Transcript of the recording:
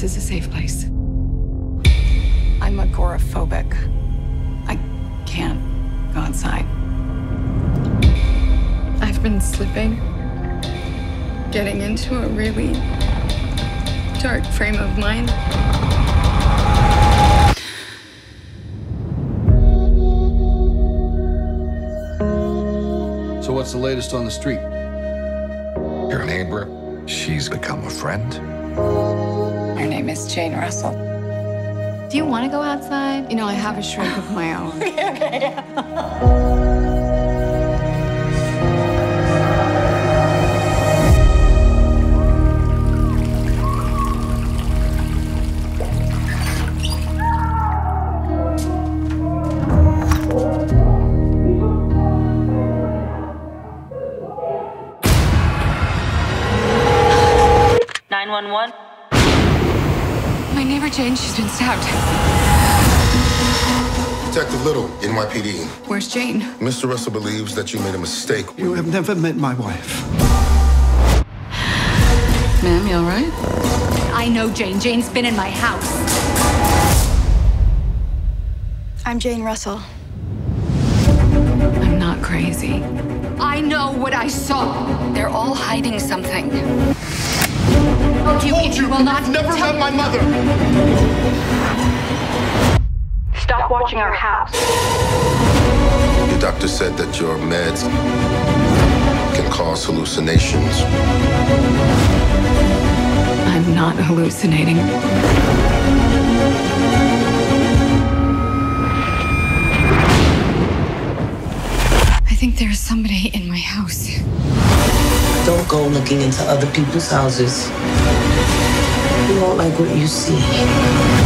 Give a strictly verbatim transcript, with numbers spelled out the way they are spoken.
This is a safe place. I'm agoraphobic. I can't go outside. I've been slipping, getting into a really dark frame of mind. So what's the latest on the street? Your neighbor, she's become a friend. Her name is Jane Russell. Do you want to go outside? You know, I have a shrink of my own. nine one one. My neighbor Jane, she's been stabbed. Detective Little, N Y P D. Where's Jane? Mister Russell believes that you made a mistake. You have never met my wife. Ma'am, you all right? I know Jane. Jane's been in my house. I'm Jane Russell. I'm not crazy. I know what I saw. They're all hiding something. Oh, you, Told you, will not you've never tell met my mother. Stop watching our house. The doctor said that your meds can cause hallucinations. I'm not hallucinating. I think there's somebody in my house. Don't go looking into other people's houses. You won't like what you see.